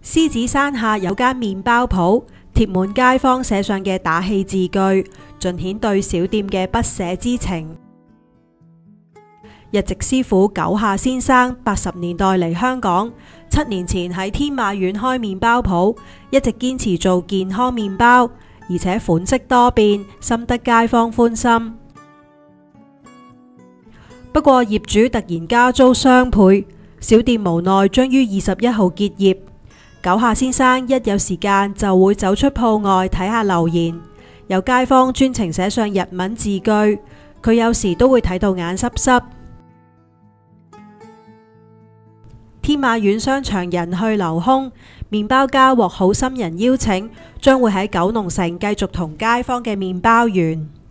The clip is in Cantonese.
獅子山下有間麵包鋪，貼滿街坊寫上嘅打氣字句，盡顯對小店嘅不捨之情。日籍師傅久下先生80年代嚟香港，7年前喺天馬苑開麵包鋪，一直堅持做健康麵包，而且款式多變，深得街坊歡心。不過業主突然加租雙倍，小店無奈將於21號結業。久下先生一有時間就會走出鋪外睇下留言，有街坊專程寫上日文字句，佢有時都會睇到眼濕濕。天馬苑商場人去樓空，麵包家獲好心人邀請，將會喺九龍城繼續同街坊嘅麵包園。